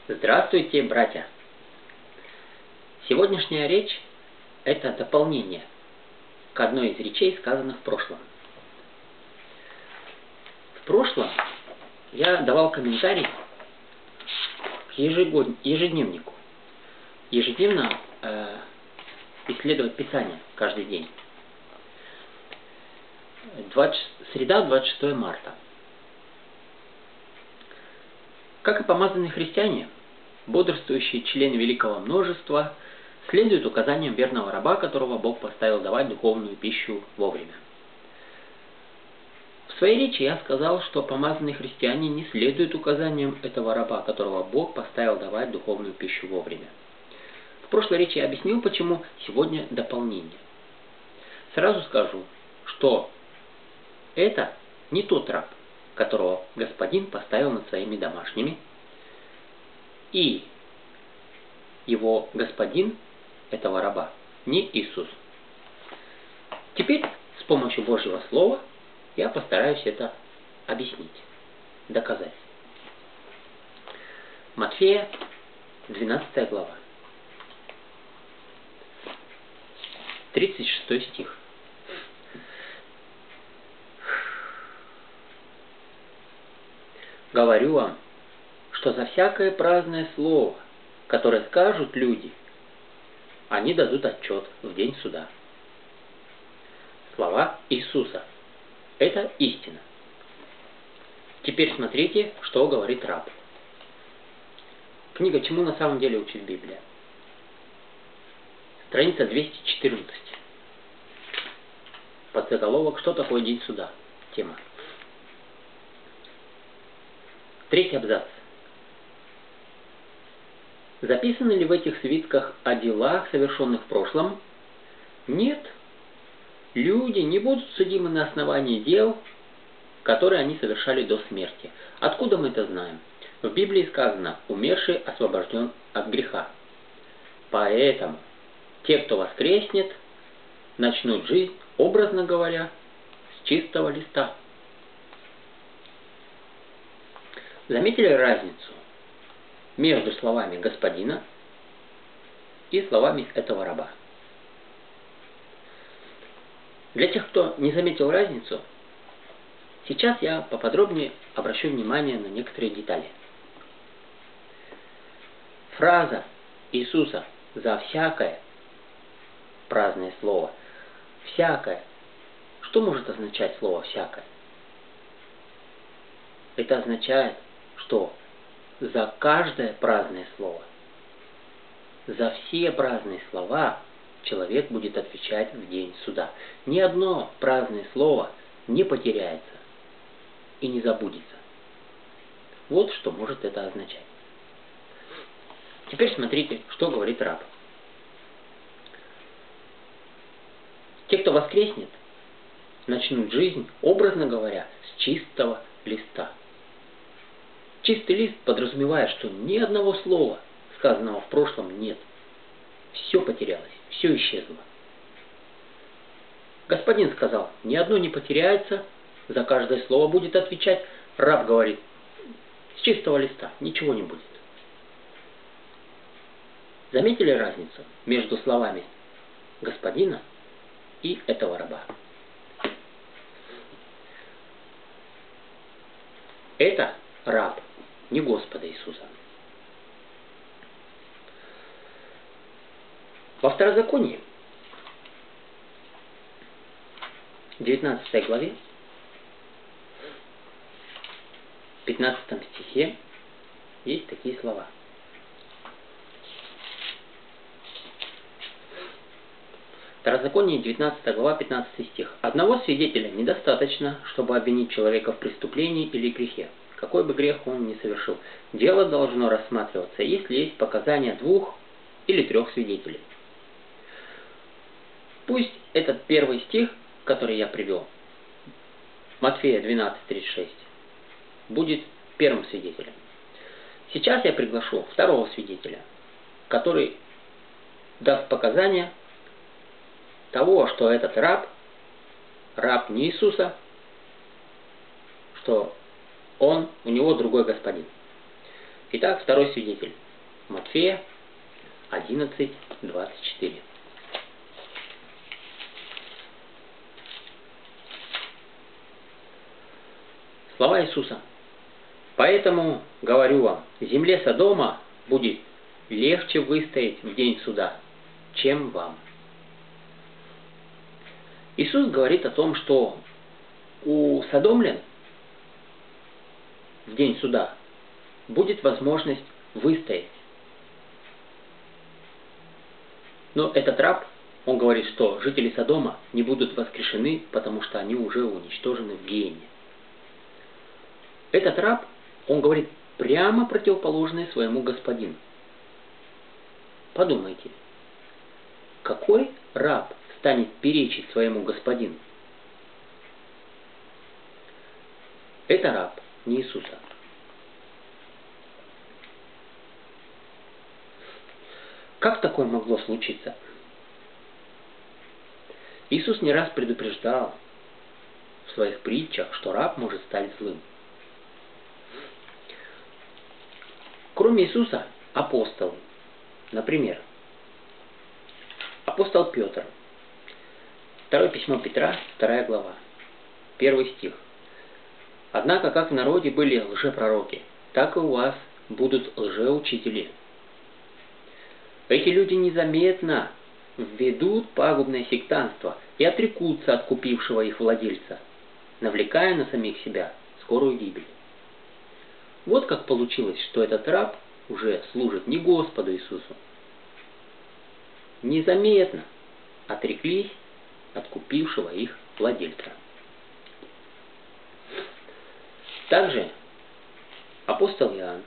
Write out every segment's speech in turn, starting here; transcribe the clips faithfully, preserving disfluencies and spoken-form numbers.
Здравствуйте, братья! Сегодняшняя речь – это дополнение к одной из речей, сказанных в прошлом. В прошлом я давал комментарий к ежегод... ежедневнику. Ежедневно э, исследовать Писание каждый день. двадцать... Среда, двадцать шестое марта. Как и помазанные христиане, бодрствующие члены великого множества следуют указаниям верного раба, которого Бог поставил давать духовную пищу вовремя. В своей речи я сказал, что помазанные христиане не следуют указаниям этого раба, которого Бог поставил давать духовную пищу вовремя. В прошлой речи я объяснил, почему сегодня дополнение. Сразу скажу, что это не тот раб, которого Господин поставил над своими домашними, и его господин этого раба не Иисус. Теперь с помощью Божьего Слова я постараюсь это объяснить, доказать. Матфея, двенадцатая глава, тридцать шестой стих. Говорю вам, что за всякое праздное слово, которое скажут люди, они дадут отчет в день суда. Слова Иисуса – это истина. Теперь смотрите, что говорит раб. Книга «Чему на самом деле учит Библия?» Страница двести четырнадцать. Подзаголовок «Что такое день суда?» Тема. Третий абзац. Записаны ли в этих свитках о делах, совершенных в прошлом? Нет. Люди не будут судимы на основании дел, которые они совершали до смерти. Откуда мы это знаем? В Библии сказано: умерший освобожден от греха. Поэтому те, кто воскреснет, начнут жизнь, образно говоря, с чистого листа. Заметили разницу между словами господина и словами этого раба? Для тех, кто не заметил разницу, сейчас я поподробнее обращу внимание на некоторые детали. Фраза Иисуса «за всякое» праздное слово. Всякое. Что может означать слово «всякое»? Это означает, что за каждое праздное слово, за все праздные слова человек будет отвечать в день суда. Ни одно праздное слово не потеряется и не забудется. Вот что может это означать. Теперь смотрите, что говорит раб. Те, кто воскреснет, начнут жизнь, образно говоря, с чистого листа. Чистый лист подразумевает, что ни одного слова, сказанного в прошлом, нет. Все потерялось, все исчезло. Господин сказал, ни одно не потеряется, за каждое слово будет отвечать. Раб говорит, с чистого листа ничего не будет. Заметили разницу между словами господина и этого раба? Это раб, не Господа Иисуса. Во Второзаконии, в девятнадцатой главе, в пятнадцатом стихе есть такие слова. Второзаконие, девятнадцатая глава, пятнадцатый стих. «Одного свидетеля недостаточно, чтобы обвинить человека в преступлении или грехе, какой бы грех он ни совершил. Дело должно рассматриваться, если есть показания двух или трех свидетелей». Пусть этот первый стих, который я привел, Матфея двенадцать тридцать шесть, будет первым свидетелем. Сейчас я приглашу второго свидетеля, который даст показания того, что этот раб, раб не Иисуса, что он, у него другой господин. Итак, второй свидетель. Матфея одиннадцать, двадцать четыре. Слова Иисуса. «Поэтому, говорю вам, земле Содома будет легче выстоять в день суда, чем вам». Иисус говорит о том, что у содомлян в день суда будет возможность выстоять. Но этот раб, он говорит, что жители Содома не будут воскрешены, потому что они уже уничтожены в гиене. Этот раб, он говорит прямо противоположное своему господину. Подумайте, какой раб станет перечить своему господину? Это раб не Иисуса. Как такое могло случиться? Иисус не раз предупреждал в своих притчах, что раб может стать злым. Кроме Иисуса, апостолы. Например, апостол Петр. Второе письмо Петра, вторая глава, первый стих. «Однако, как в народе были лжепророки, так и у вас будут лжеучители. Эти люди незаметно введут пагубное сектантство и отрекутся от купившего их владельца, навлекая на самих себя скорую гибель». Вот как получилось, что этот раб уже служит не Господу Иисусу. Незаметно отреклись от купившего их владельца. Также апостол Иоанн.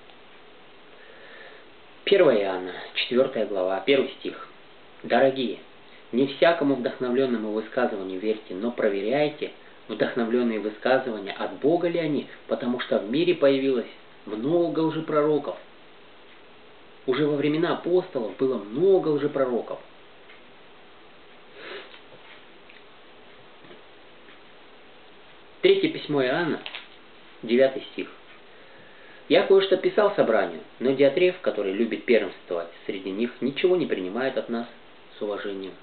первое Иоанна, четвёртая глава, первый стих. «Дорогие, не всякому вдохновленному высказыванию верьте, но проверяйте, вдохновленные высказывания, от Бога ли они, потому что в мире появилось много лжепророков». Уже во времена апостолов было много лжепророков. Третье письмо Иоанна, девятый стих. «Я кое-что писал собранию, но Диотреф, который любит первенствовать среди них, ничего не принимает от нас с уважением».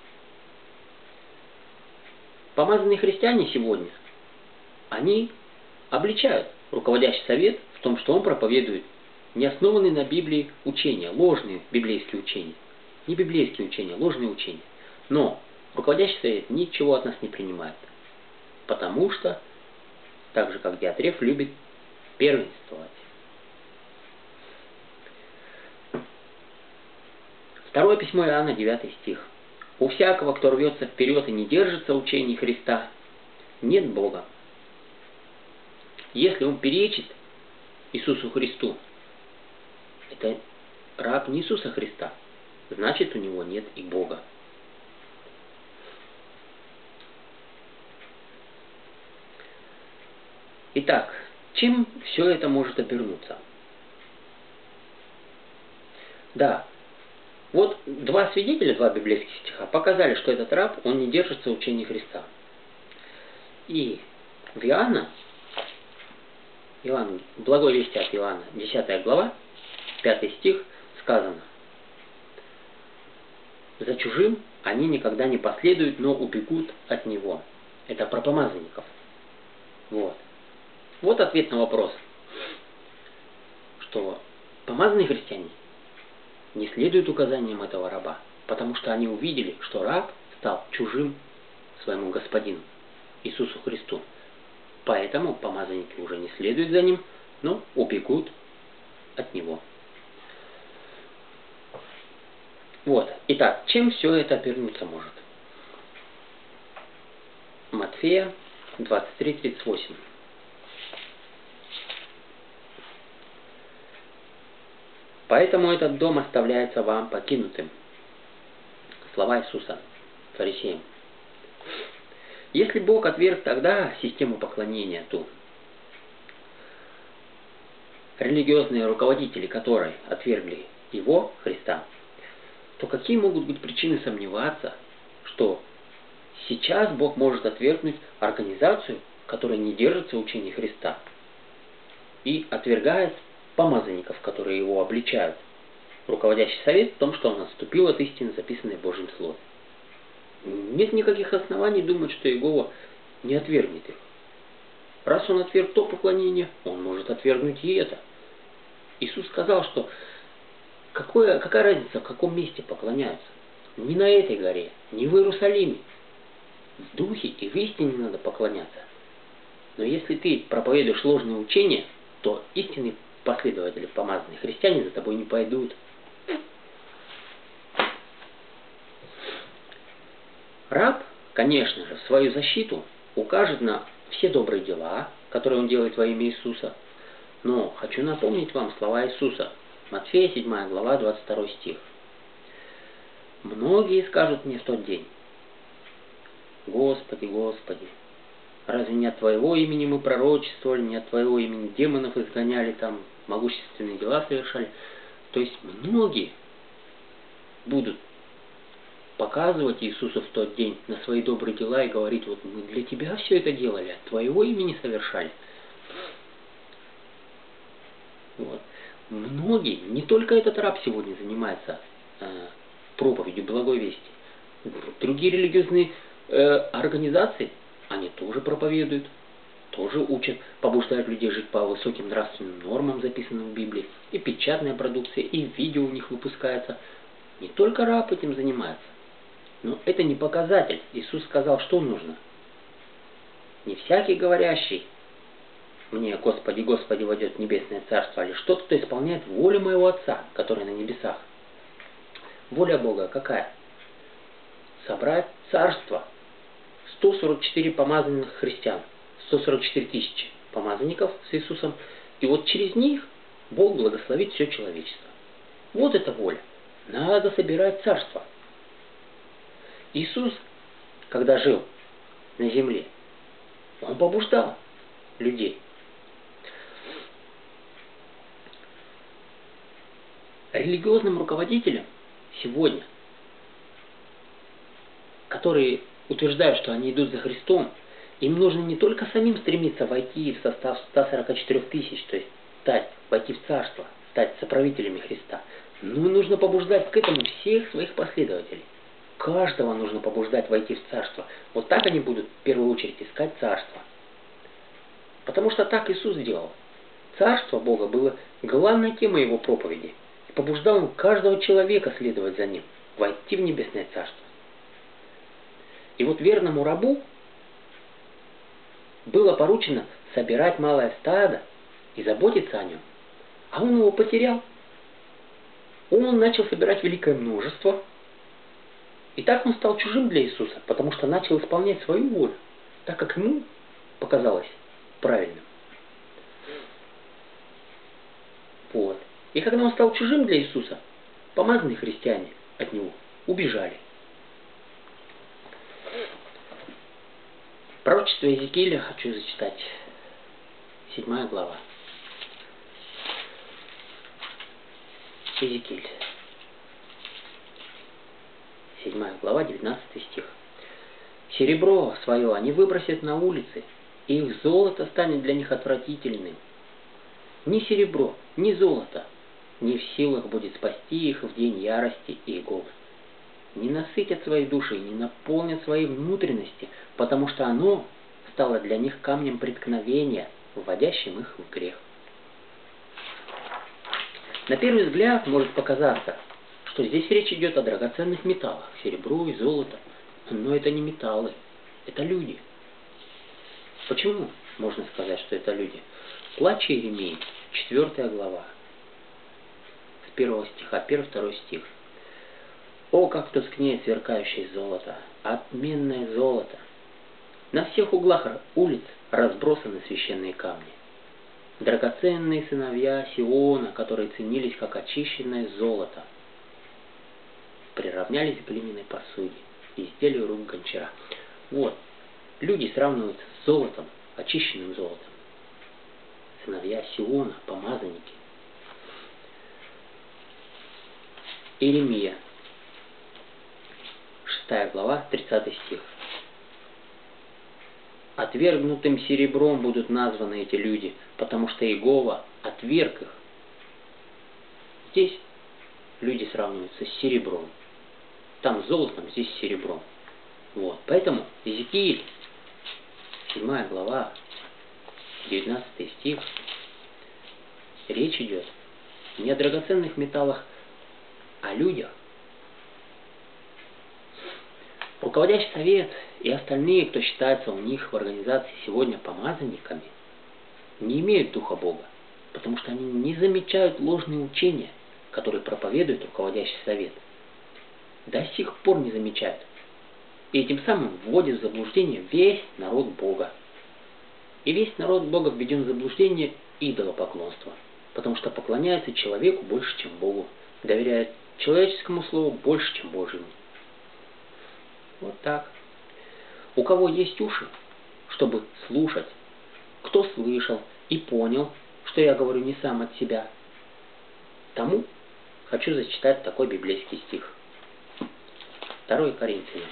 Помазанные христиане сегодня, они обличают руководящий совет в том, что он проповедует не основанные на Библии учения, ложные библейские учения. Не библейские учения, ложные учения. Но руководящий совет ничего от нас не принимает. Потому что, так же как Диотреф, любит первенствовать. Второе письмо Иоанна, девятый стих. «У всякого, кто рвется вперед и не держится учений Христа, нет Бога». Если он перечит Иисусу Христу, это раб не Иисуса Христа, значит, у него нет и Бога. Итак, чем все это может обернуться? Да, вот два свидетеля, два библейских стиха показали, что этот раб, он не держится учения Христа. И в Иоанна, Иоанн, благой вести от Иоанна, десятая глава, пятый стих, сказано: «За чужим они никогда не последуют, но убегут от него». Это про помазанников. Вот. Вот ответ на вопрос, что помазанные христиане не следуют указаниям этого раба, потому что они увидели, что раб стал чужим своему господину, Иисусу Христу. Поэтому помазанники уже не следуют за ним, но убегут от него. Вот. Итак, чем все это обернуться может? Матфея двадцать три тридцать восемь. «Поэтому этот дом оставляется вам покинутым». Слова Иисуса фарисеям. Если Бог отверг тогда систему поклонения ту, религиозные руководители которой отвергли Его, Христа, то какие могут быть причины сомневаться, что сейчас Бог может отвергнуть организацию, которая не держится учения Христа и отвергает помазанников, которые его обличают. Руководящий совет в том, что он отступил от истины, записанной в Божьем Слове. Нет никаких оснований думать, что Иегова не отвергнет их. Раз он отверг то поклонение, он может отвергнуть и это. Иисус сказал, что какое, какая разница, в каком месте поклоняются? Не на этой горе, не в Иерусалиме. В духе и в истине надо поклоняться. Но если ты проповедуешь ложные учения, то истинные последователи, помазанные христиане, за тобой не пойдут. Раб, конечно же, в свою защиту укажет на все добрые дела, которые он делает во имя Иисуса. Но хочу напомнить вам слова Иисуса. Матфея седьмая глава, двадцать второй стих. «Многие скажут мне в тот день: Господи, Господи, разве не от Твоего имени мы пророчествовали, не от Твоего имени демонов изгоняли, там могущественные дела совершали?» То есть многие будут показывать Иисусу в тот день на свои добрые дела и говорить: вот мы для Тебя все это делали, от Твоего имени совершали. Вот. Многие, не только этот раб сегодня занимается э, проповедью благой вести. Другие религиозные э, организации, они тоже проповедуют, тоже учат, побуждают людей жить по высоким нравственным нормам, записанным в Библии. И печатная продукция, и видео у них выпускается. Не только раб этим занимается. Но это не показатель. Иисус сказал, что нужно. Не всякий говорящий мне: Господи, Господи, войдет в небесное царство, а лишь тот, кто исполняет волю моего Отца, который на небесах. Воля Бога какая? Собрать царство. сто сорок четыре помазанных христиан, сто сорок четыре тысячи помазанников с Иисусом, и вот через них Бог благословит все человечество. Вот эта воля. Надо собирать царство. Иисус, когда жил на земле, Он побуждал людей. Религиозным руководителям сегодня, которые утверждают, что они идут за Христом, им нужно не только самим стремиться войти в состав ста сорока четырёх тысяч, то есть стать, войти в царство, стать соправителями Христа, но нужно побуждать к этому всех своих последователей. Каждого нужно побуждать войти в царство. Вот так они будут в первую очередь искать царство. Потому что так Иисус делал. Царство Бога было главной темой Его проповеди. И побуждал Он каждого человека следовать за Ним, войти в небесное царство. И вот верному рабу было поручено собирать малое стадо и заботиться о нем. А он его потерял. Он начал собирать великое множество. И так он стал чужим для Иисуса, потому что начал исполнять свою волю, так как ему показалось правильным. Вот. И когда он стал чужим для Иисуса, помазанные христиане от него убежали. Пророчество Иезекииля хочу зачитать. Седьмая глава. Иезекииль. Седьмая глава, девятнадцатый стих. «Серебро свое они выбросят на улицы, и их золото станет для них отвратительным. Ни серебро, ни золото не в силах будет спасти их в день ярости Иеговы. Не насытят свои души и не наполнят свои внутренности, потому что оно стало для них камнем преткновения, вводящим их в грех». На первый взгляд может показаться, что здесь речь идет о драгоценных металлах, серебро и золото. Но это не металлы, это люди. Почему можно сказать, что это люди? Плач Иеремии, четвёртая глава, с первого стиха, первый-второй стих. «О, как тускнеет сверкающее золото, отменное золото! На всех углах улиц разбросаны священные камни. Драгоценные сыновья Сиона, которые ценились как очищенное золото, приравнялись к глиняной посуде, изделию рук гончара». Вот, люди сравниваются с золотом, очищенным золотом. Сыновья Сиона, помазанники. Иеремия, шестая глава, тридцатый стих. «Отвергнутым серебром будут названы эти люди, потому что Иегова отверг их, Здесь люди сравниваются с серебром. Там с золотом, здесь с серебром. Вот. Поэтому Иезекииль, седьмая глава, девятнадцатый стих, речь идет не о драгоценных металлах, а о людях. Руководящий совет и остальные, кто считается у них в организации сегодня помазанниками, не имеют Духа Бога, потому что они не замечают ложные учения, которые проповедует руководящий совет. До сих пор не замечают. И этим самым вводит в заблуждение весь народ Бога. И весь народ Бога введен в заблуждение идолопоклонства, потому что поклоняется человеку больше, чем Богу, доверяет человеческому слову больше, чем Божьему. Вот так. У кого есть уши, чтобы слушать, кто слышал и понял, что я говорю не сам от себя, тому хочу зачитать такой библейский стих. второе Коринфянам,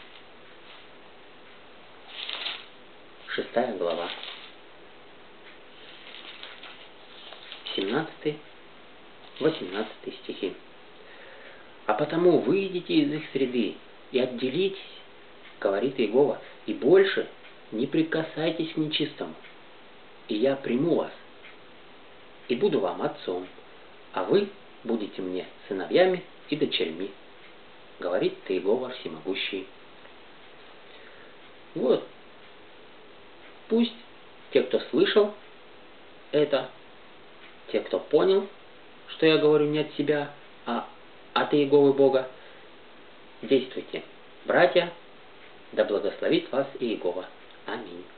шестая глава, семнадцатый-восемнадцатый стихи. «А потому выйдите из их среды и отделитесь, говорит Иегова, и больше не прикасайтесь к нечистому, и я приму вас, и буду вам отцом, а вы будете мне сыновьями и дочерьми, говорит Иегова Всемогущий». Вот. Пусть те, кто слышал это, те, кто понял, что я говорю не от себя, а от Иеговы Бога, действуйте. Братья, да благословит вас Иегова. Аминь.